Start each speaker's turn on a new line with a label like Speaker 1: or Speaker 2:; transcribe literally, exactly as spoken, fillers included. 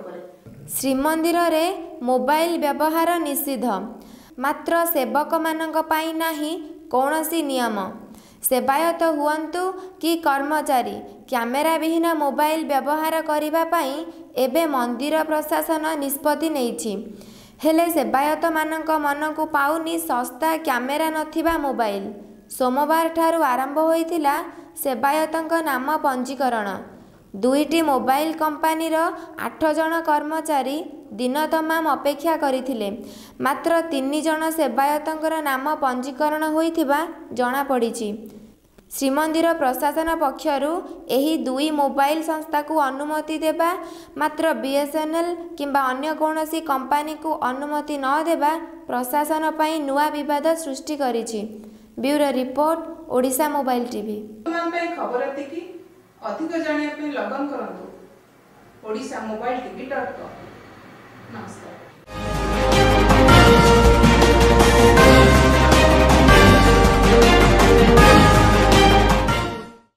Speaker 1: श्रीमंदिर रे मोबाइल व्यवहार निषिद्ध मात्र सेवक मानक पाई नाही कौनसी नियम। सेवायत हुअन्तु कि कर्मचारी कैमेरा विहीन मोबाइल व्यवहार करिबा पाई एबे मंदिर प्रशासन निष्पत्ति नेइछि। हेले सेवायत मानक मनकु पाउनी सस्ता कैमेरा नथिबा मोबाइल। सोमवार ठारू आरंभ होइथिला सेवायतଙ୍କ नाम पंजीकरण। दुईटी मोबाइल कंपानीर आठ जन कर्मचारी दिन तमाम अपेक्षा करथिले। मात्र तीन जन सेवायतଙ୍କର नाम पंजीकरण होइथिबा जणा पड़िछि। श्रीमंदिर प्रशासन पक्षरु एही दुई मोबाइल संस्था को अनुमति देबा मात्र बीएसएनएल किंबा अन्य कोनोसी कंपनी को अनुमति न देबा प्रशासन पई नुआ विवाद सृष्टि करिछि। Bureau report Odisha mobile TV.
Speaker 2: खबर एतिकी अधिक जानिया पे लगन करंतु Odisha mobile TV dot com. नमस्कार।